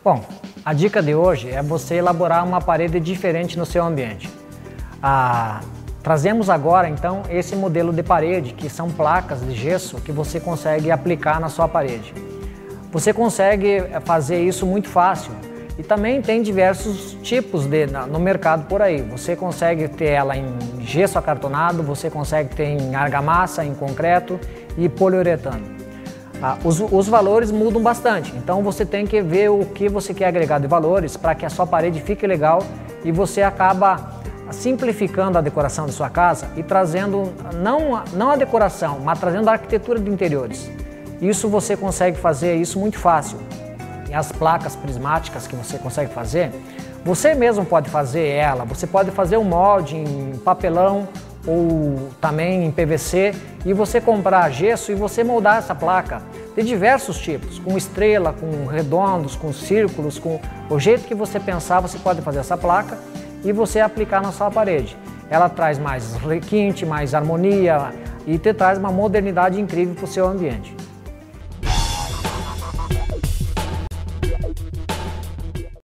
Bom, a dica de hoje é você elaborar uma parede diferente no seu ambiente. Trazemos agora então esse modelo de parede, que são placas de gesso que você consegue aplicar na sua parede. Você consegue fazer isso muito fácil e também tem diversos tipos no mercado por aí. Você consegue ter ela em gesso acartonado, você consegue ter em argamassa, em concreto e poliuretano. Os valores mudam bastante, então você tem que ver o que você quer agregar de valores para que a sua parede fique legal e você acaba simplificando a decoração da sua casa e trazendo, não a decoração, mas trazendo a arquitetura de interiores. Isso você consegue fazer isso muito fácil. E as placas prismáticas que você consegue fazer, você mesmo pode fazer ela, você pode fazer um molde em papelão ou também em PVC e você comprar gesso e você moldar essa placa de diversos tipos, com estrela, com redondos, com círculos, com o jeito que você pensar, você pode fazer essa placa e você aplicar na sua parede. Ela traz mais requinte, mais harmonia e te traz uma modernidade incrível para o seu ambiente.